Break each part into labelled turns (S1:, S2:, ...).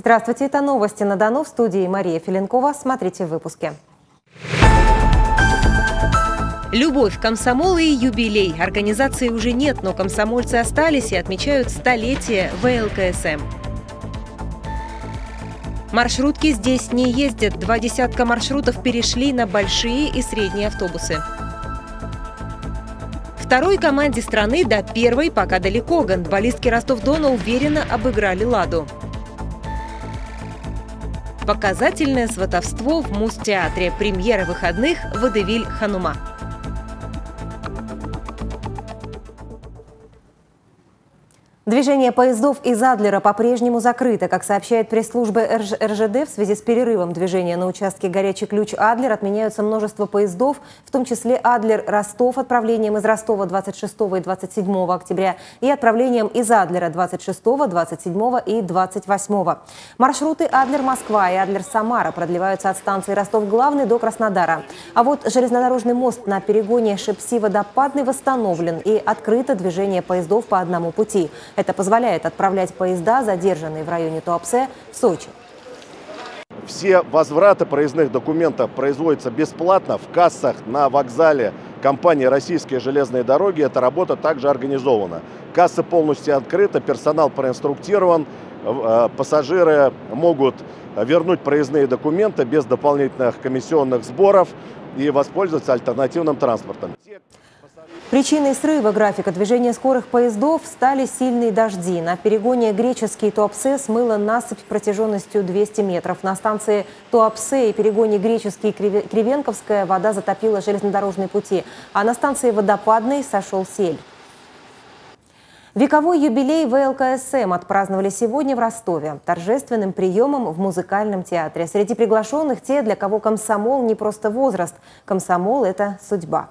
S1: Здравствуйте, это новости на Дону. В студии Мария Филенкова. Смотрите в выпуске. Любовь, комсомол и юбилей. Организации уже нет, но комсомольцы остались и отмечают столетие ВЛКСМ. Маршрутки здесь не ездят. 2 десятка маршрутов перешли на большие и средние автобусы. Второй команде страны до первой пока далеко. Гандболистки Ростов-Дона уверенно обыграли «Ладу». Показательное сватовство в Муз-театре. Премьера выходных «Водевиль Ханума». Движение поездов из Адлера по-прежнему закрыто. Как сообщает пресс-служба РЖД, в связи с перерывом движения на участке «Горячий ключ-Адлер» отменяются множество поездов, в том числе Адлер-Ростов отправлением из Ростова 26 и 27 октября и отправлением из Адлера 26, 27 и 28. Маршруты Адлер-Москва и Адлер-Самара продлеваются от станции Ростов-Главный до Краснодара. А вот железнодорожный мост на перегоне Шепси-Водопадный восстановлен и открыто движение поездов по одному пути. Это позволяет отправлять поезда, задержанные в районе Туапсе, в Сочи.
S2: Все возвраты проездных документов производятся бесплатно в кассах на вокзале компании «Российские железные дороги». Эта работа также организована. Кассы полностью открыты, персонал проинструктирован, пассажиры могут вернуть проездные документы без дополнительных комиссионных сборов и воспользоваться альтернативным транспортом.
S1: Причиной срыва графика движения скорых поездов стали сильные дожди. На перегоне Греческий Туапсе смыло насыпь протяженностью 200 метров. На станции Туапсе и перегоне Греческий Кривенковская вода затопила железнодорожные пути, а на станции Водопадной сошел сель. Вековой юбилей ВЛКСМ отпраздновали сегодня в Ростове торжественным приемом в музыкальном театре. Среди приглашенных те, для кого комсомол не просто возраст. Комсомол – это судьба.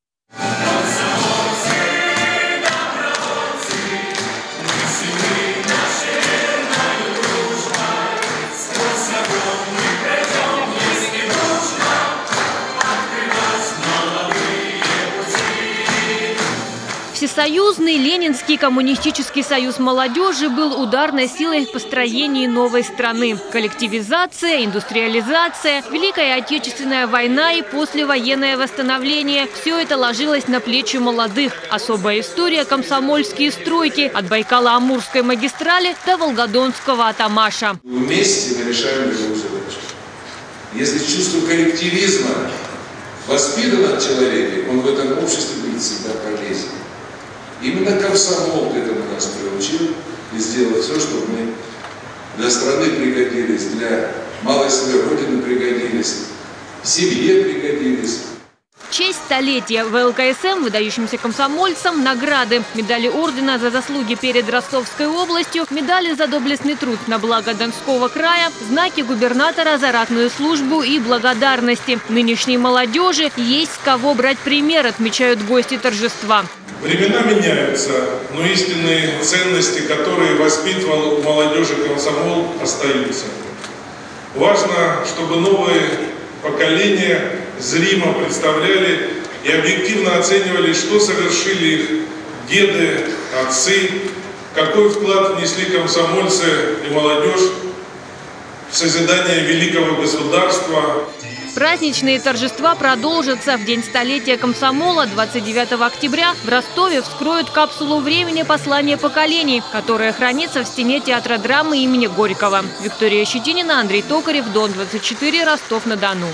S3: Всесоюзный Ленинский коммунистический союз молодежи был ударной силой в построении новой страны. Коллективизация, индустриализация, Великая Отечественная война и послевоенное восстановление – все это ложилось на плечи молодых. Особая история – комсомольские стройки от Байкало-Амурской магистрали до Волгодонского Атамаша.
S4: Вместе мы решаем любую задачу. Если чувство коллективизма воспитано в человеке, он в этом обществе будет всегда полезен. Именно комсомол к этому нас приучил и сделал все, чтобы мы для страны пригодились, для малой своей родины пригодились, семье пригодились.
S3: В честь столетия ВЛКСМ выдающимся комсомольцам награды. Медали ордена за заслуги перед Ростовской областью, медали за доблестный труд на благо Донского края, знаки губернатора за ратную службу и благодарности. Нынешней молодежи есть с кого брать пример, отмечают гости торжества.
S5: Времена меняются, но истинные ценности, которые воспитывал в молодежи комсомол, остаются. Важно, чтобы новые поколения зримо представляли и объективно оценивали, что совершили их деды, отцы, какой вклад внесли комсомольцы и молодежь в созидание великого государства.
S3: Праздничные торжества продолжатся. В день столетия комсомола 29 октября в Ростове вскроют капсулу времени «Послание поколений», которая хранится в стене театра драмы имени Горького. Виктория Щетинина, Андрей Токарев, Дон-24, Ростов-на-Дону.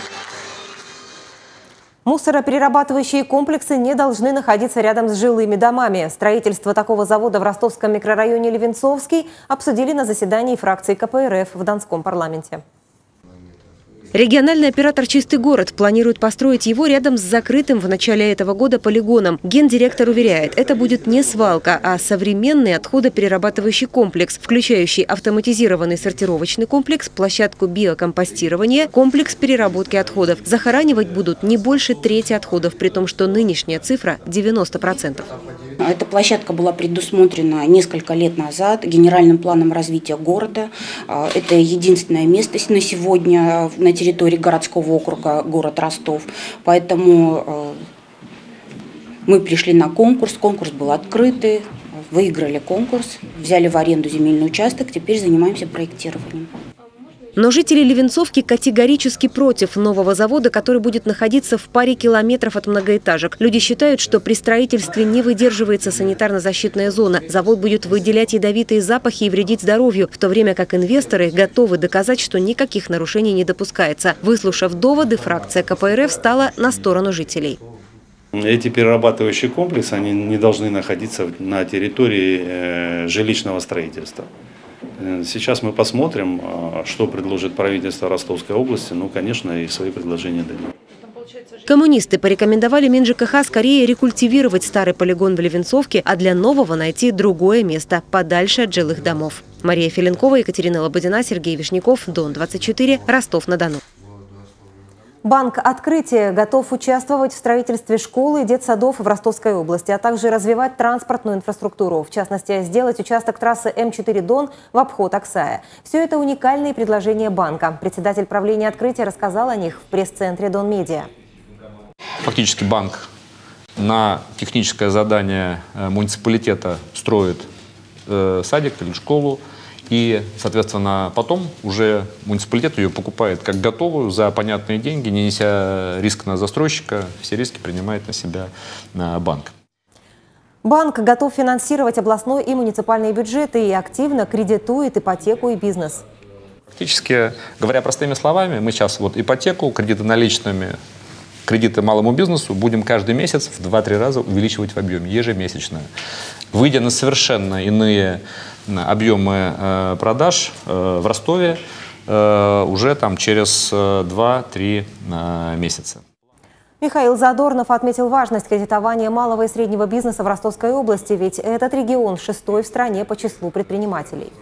S1: Мусороперерабатывающие комплексы не должны находиться рядом с жилыми домами. Строительство такого завода в ростовском микрорайоне Левенцовский обсудили на заседании фракции КПРФ в Донском парламенте.
S6: Региональный оператор «Чистый город» планирует построить его рядом с закрытым в начале этого года полигоном. Гендиректор уверяет, это будет не свалка, а современный отходоперерабатывающий комплекс, включающий автоматизированный сортировочный комплекс, площадку биокомпостирования, комплекс переработки отходов. Захоранивать будут не больше трети отходов, при том, что нынешняя цифра – 90%.
S7: Эта площадка была предусмотрена несколько лет назад генеральным планом развития города. Это единственное место на сегодня на территории городского округа город Ростов. Поэтому мы пришли на конкурс. Конкурс был открытый, выиграли конкурс, взяли в аренду земельный участок, теперь занимаемся проектированием.
S6: Но жители Левенцовки категорически против нового завода, который будет находиться в паре километров от многоэтажек. Люди считают, что при строительстве не выдерживается санитарно-защитная зона. Завод будет выделять ядовитые запахи и вредить здоровью, в то время как инвесторы готовы доказать, что никаких нарушений не допускается. Выслушав доводы, фракция КПРФ стала на сторону жителей.
S8: Эти перерабатывающие комплексы они не должны находиться на территории жилищного строительства. Сейчас мы посмотрим, что предложит правительство Ростовской области. Ну, конечно, и свои предложения дадим.
S6: Коммунисты порекомендовали МинЖКХ скорее рекультивировать старый полигон в Левенцовке, а для нового найти другое место, подальше от жилых домов. Мария Филенкова, Екатерина Лободина, Сергей Вишняков, Дон-24, Ростов-на-Дону.
S1: Банк «Открытие» готов участвовать в строительстве школы и детсадов в Ростовской области, а также развивать транспортную инфраструктуру. В частности, сделать участок трассы М4 Дон в обход Аксая. Все это уникальные предложения банка. Председатель правления «Открытия» рассказал о них в пресс-центре Дон Медиа.
S9: Фактически банк на техническое задание муниципалитета строит садик или школу. И, соответственно, потом уже муниципалитет ее покупает как готовую за понятные деньги, не неся риск на застройщика. Все риски принимает на себя банк.
S1: Банк готов финансировать областной и муниципальные бюджеты и активно кредитует ипотеку и бизнес.
S9: Фактически, говоря простыми словами, мы сейчас вот ипотеку, кредиты наличными, кредиты малому бизнесу будем каждый месяц в 2-3 раза увеличивать в объеме, ежемесячно. Выйдя на совершенно иные объемы продаж в Ростове уже там через 2-3 месяца.
S1: Михаил Задорнов отметил важность кредитования малого и среднего бизнеса в Ростовской области, ведь этот регион 6-й в стране по числу предпринимателей.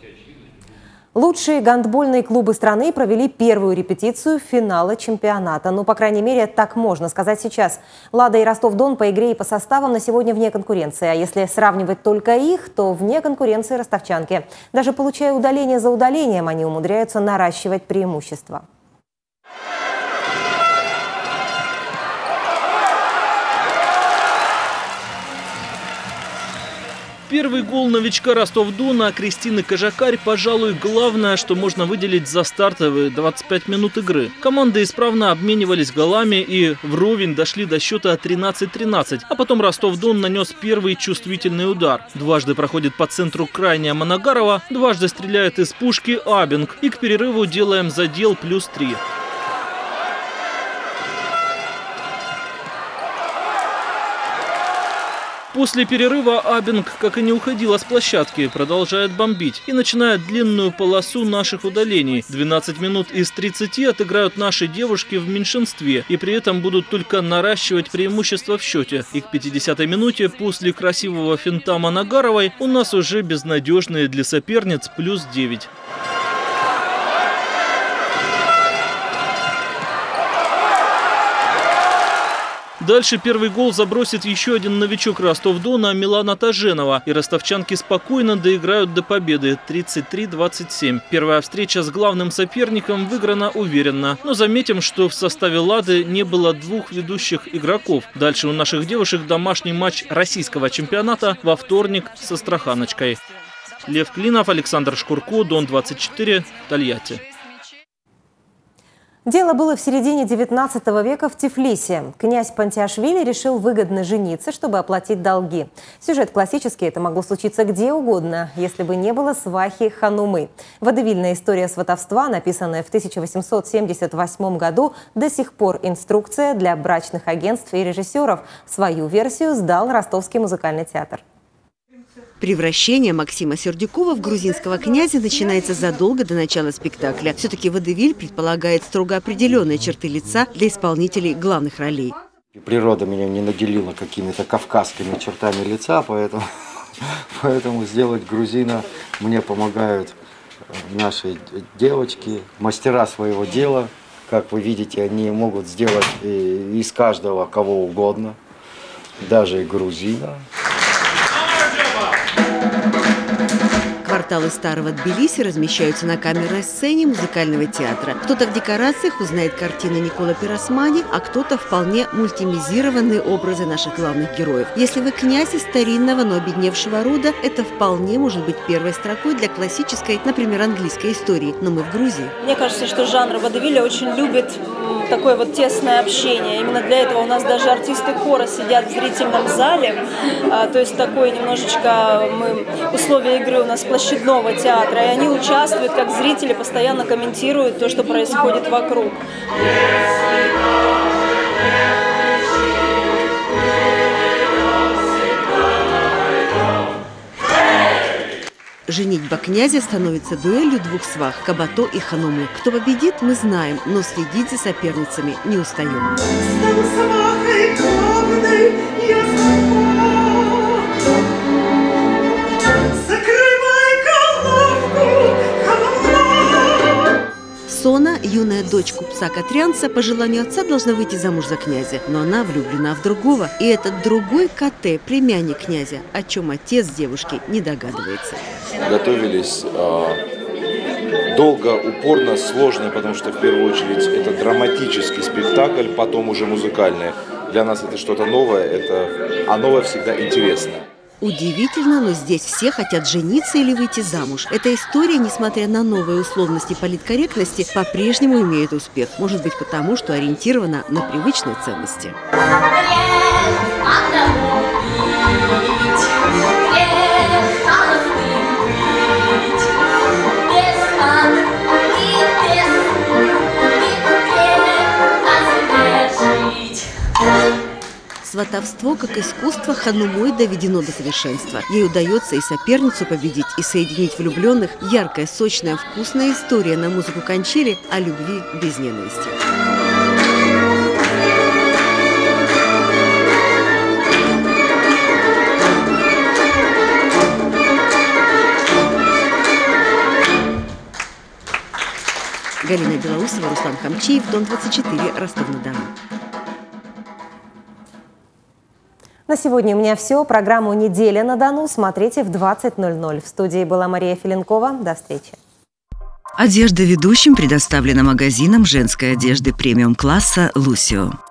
S1: Лучшие гандбольные клубы страны провели первую репетицию финала чемпионата. Ну, по крайней мере, так можно сказать сейчас. «Лада» и «Ростов-Дон» по игре и по составам на сегодня вне конкуренции. А если сравнивать только их, то вне конкуренции ростовчанки. Даже получая удаление за удалением, они умудряются наращивать преимущество.
S10: Первый гол новичка Ростов-Дона Кристины Кожакарь, пожалуй, главное, что можно выделить за стартовые 25 минут игры. Команды исправно обменивались голами и вровень дошли до счета 13-13. А потом Ростов-Дон нанес первый чувствительный удар. Дважды проходит по центру крайняя Моногарова, дважды стреляет из пушки Абинг. И к перерыву делаем задел +3. После перерыва Абинг, как и не уходила с площадки, продолжает бомбить и начинает длинную полосу наших удалений. 12 минут из 30 отыграют наши девушки в меньшинстве и при этом будут только наращивать преимущество в счете. И к 50-й минуте после красивого финта Моногаровой у нас уже безнадежные для соперниц +9. Дальше первый гол забросит еще один новичок Ростов-Дона Милана Таженова. И ростовчанки спокойно доиграют до победы 33-27. Первая встреча с главным соперником выиграна уверенно. Но заметим, что в составе «Лады» не было двух ведущих игроков. Дальше у наших девушек домашний матч российского чемпионата во вторник с Астраханочкой. Лев Клинов, Александр Шкурко, Дон-24, Тольятти.
S1: Дело было в середине 19 века в Тифлисе. Князь Пантиашвили решил выгодно жениться, чтобы оплатить долги. Сюжет классический, это могло случиться где угодно, если бы не было свахи Ханумы. Водевильная история сватовства, написанная в 1878 году, до сих пор инструкция для брачных агентств и режиссеров. Свою версию сдал Ростовский музыкальный театр.
S11: Превращение Максима Сердюкова в грузинского князя начинается задолго до начала спектакля. Все-таки водевиль предполагает строго определенные черты лица для исполнителей главных ролей.
S12: Природа меня не наделила какими-то кавказскими чертами лица, поэтому сделать грузина мне помогают наши девочки, мастера своего дела. Как вы видите, они могут сделать из каждого кого угодно, даже и грузина.
S11: Кварталы старого Тбилиси размещаются на камерной сцене музыкального театра. Кто-то в декорациях узнает картины Никола Пиросмани, а кто-то вполне мультимизированные образы наших главных героев. Если вы князь из старинного, но обедневшего рода, это вполне может быть первой строкой для классической, например, английской истории. Но мы в Грузии.
S13: Мне кажется, что жанр водевиля очень любит такое вот тесное общение. Именно для этого у нас даже артисты хора сидят в зрительном зале. То есть такое немножечко условия игры у нас площадного театра. И они участвуют, как зрители, постоянно комментируют то, что происходит вокруг.
S11: Женитьба князя становится дуэлью двух свах – Кабато и Ханумы. Кто победит, мы знаем, но следить за соперницами не устаем. Сона, юная дочь купца-катрянца, по желанию отца должна выйти замуж за князя. Но она влюблена в другого. И этот другой Кате – племянник князя, о чем отец девушки не догадывается.
S14: Готовились долго, упорно, сложно, потому что в первую очередь это драматический спектакль, потом уже музыкальный. Для нас это что-то новое, а новое всегда интересно.
S11: Удивительно, но здесь все хотят жениться или выйти замуж. Эта история, несмотря на новые условности политкорректности, по-прежнему имеет успех. Может быть, потому что ориентирована на привычные ценности. Сватовство как искусство Ханумой доведено до совершенства. Ей удается и соперницу победить, и соединить влюбленных. Яркая, сочная, вкусная история на музыку канчели о любви без ненависти. Галина Белоусова, Руслан Хамчиев, Дон 24, Ростов-на-Дону.
S1: На сегодня у меня все. Программу «Неделя на Дону» смотрите в 20:00. В студии была Мария Филенкова. До встречи.
S15: Одежда ведущим предоставлена магазином женской одежды премиум-класса «Лусио».